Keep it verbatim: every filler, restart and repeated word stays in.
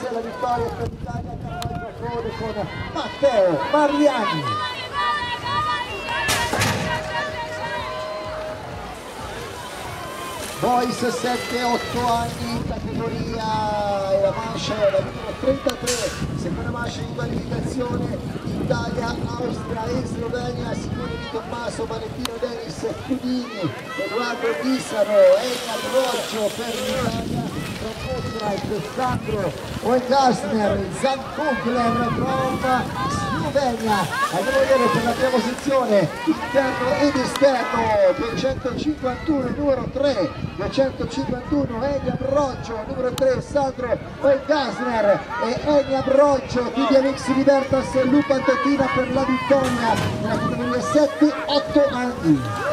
c'è la vittoria per l'Italia, cavallo con Matteo Mariani. Boys sette otto anni, categoria e la mancha è la numero trentatré, seconda mancha in qualificazione, Italia, Austria e Slovenia, Simone Di Tommaso, Valentino Denis, Cudini, Edoardo Ghissano, Einar Roggio per l'Italia, Alessandro Oegasner, Zan Kugler from Slovenia. Andiamo a vedere per la prima posizione interno ed esterno, duecentocinquantuno numero tre, duecentocinquantuno Eniam Roggio, numero tre Sandro Oegasner e Eniam Roggio, quindi Alex Libertas Lupa Tottina per la vittoria nella categoria sette otto anni.